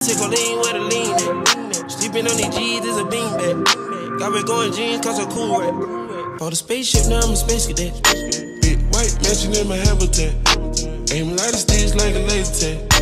Tickle lean where the lean at. Sleeping on these G's is a beanbag. Got me going jeans cause I'm cool, right? Bought a spaceship, now I'm a space cadet. Big white mansion in my habitat. Aim light sticks like a laser tag.